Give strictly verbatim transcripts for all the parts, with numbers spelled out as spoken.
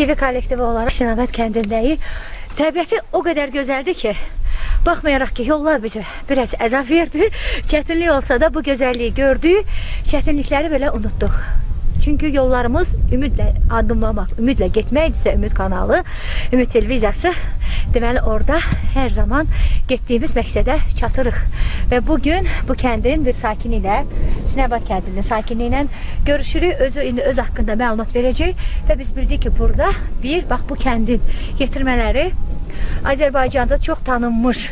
T V kollektivi olaraq Şinabad kəndindəyik. Təbiəti o qədər gözəldir ki, baxmayaraq ki, yollar bizə biraz əzab verdi. Çətinlik olsa da bu gözəlliyi gördük, çətinlikləri belə unutduq. Çünki yollarımız ümidlə addımlamaq, ümidlə getməkdirsə Ümid kanalı, Ümid televiziyası, deməli orada hər zaman getdiyimiz məqsədə çatırıq. Və bugün bu kəndin bir sakini ilə, Şinabad kəndinin sakini ilə görüşürük. Özü indi öz haqqında məlumat verəcək və biz bildik ki, burada bir, bax bu kəndin getirmələri Azərbaycanda çox tanınmış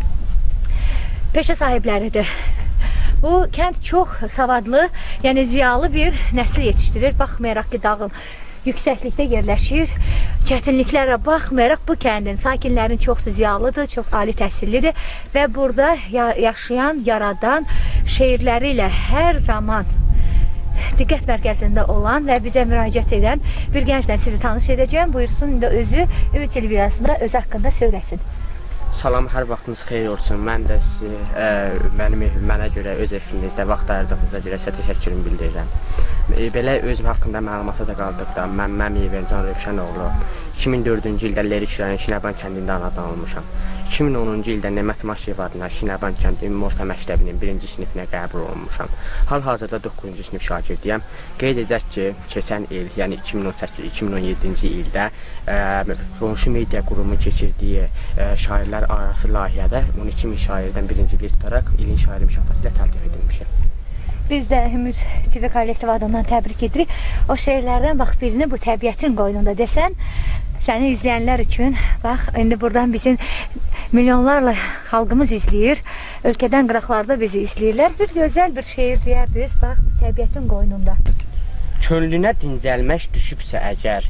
peşə sahibləridir. Bu kənd çox savadlı, yəni ziyalı bir nəsil yetişdirir. Baxmayaraq ki, dağın yüksəklikdə yerləşir. Çətinliklərə baxmayaraq bu kəndin sakinlərin çoxsu ziyalıdır, çox ali təhsillidir və burada yaşayan, yaradan, şeirləri ilə hər zaman diqqət mərkəzində olan və bizə müraciət edən bir gənclə sizi tanış edəcəm. Buyursun, indi özü Ümid televiziyasında öz haqqında söyləsin. Salam, hər vaxtınız xeyir olsun. Mən də sizi, ə, mənim, mənə görə, öz evinizdə vaxt ayırdığınıza görə sizə təşəkkürümü bildirirəm. E, belə özüm haqqında məlumata da qaldıqda, mən Məmiyev Can Rövşənoğlu iki min dördüncü ildə Lerik rayon Şinabad kəndində anadan olmuşam. iki min onuncu ildə Nemət Maşiyev adına Şinabad kənd Ümumi Orta Məktəbinin birinci sinifinə qəbul olunmuşam. Hal-hazırda doqquzuncu sinif şagirdiyəm. Qeyd edək ki, keçən il, yəni iki min on səkkiz iki min on yeddinci ildə ə, qonşu media qurumu keçirdiyi ə, şairlər arası layihədə on iki min şairdən birincilik tutaraq ilin şairi mükafatı ilə təltif edilmişəm. Biz də Ümid T V kollektivi adından təbrik edirik. O şeirlərdən bax birini bu təbiətin qoynunda desən, səni izləyənlər üçün, bax, indi buradan bizim milyonlarla xalqımız izləyir. Ölkədən qıraqlarda bizi izləyirlər. Bir gözəl bir şeir deyərdiniz, bax, təbiətin qoynunda. Könlünə dincəlmək düşübsə əgər,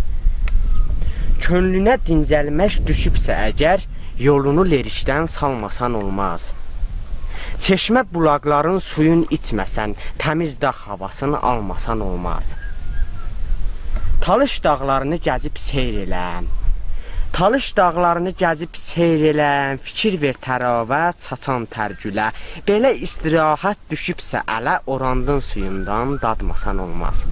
könlünə dincəlmək düşübsə əgər, yolunu lerikdən salmasan olmaz. Çeşmə bulaqların suyun içməsən, təmiz dağ havasını almasan olmaz. Talış dağlarını gəzib seyr eləm, talış dağlarını gəzib seyr eləm, fikir ver təravət, çaçan tərgülə, belə istirahət düşübsə ələ, orandın suyundan dadmasan olmaz.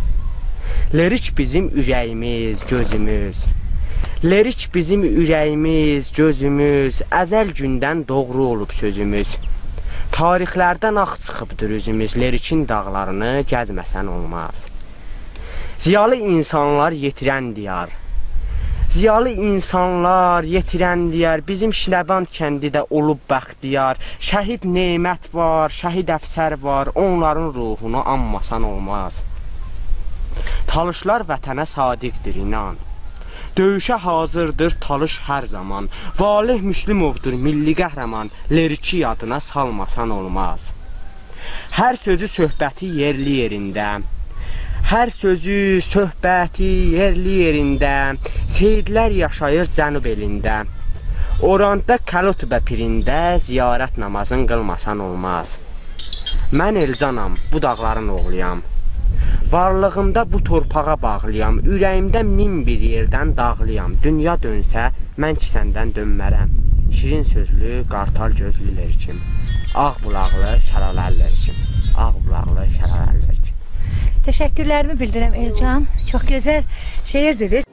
Lerik bizim ürəyimiz, gözümüz, lerik bizim ürəyimiz, gözümüz, əzəl gündən doğru olub sözümüz. Tarixlərdən ağ çıxıbdır üzümüz, lerikin dağlarını gəzməsən olmaz. Ziyalı insanlar yetirən diyar, ziyalı insanlar yetirən diyar, bizim Şinabad kəndi də olub bəxtiyar. Şəhid Nemət var, şəhid əfsər var, onların ruhunu anmasan olmaz. Talışlar vətənə sadiqdir, inan. Döyüşə hazırdır talış hər zaman. Valih Müslümovdur milli qəhrəman, leriki yadına salmasan olmaz. Hər sözü söhbəti yerli yerində, hər sözü söhbəti yerli yerində, seyidlər yaşayır cənub elində. Oranda Kalotbə pirində ziyarət namazın qılmasan olmaz. Mən Elcanam, bu dağların oğluyam. Varlığımda bu torpağa bağlıyam, ürəyimdə min bir yerdən dağlıyam. Dünya dönsə, mən ki səndən dönmərəm. Şirin sözlü, qartal gözlü lerikim. Ağ bulaqlı, şəlaləl lerikim. Ağ bulaqlı, şəlaləl lerikim. Təşəkkürlərimi bildirəm Elcan. Çox gözəl şeir dediniz.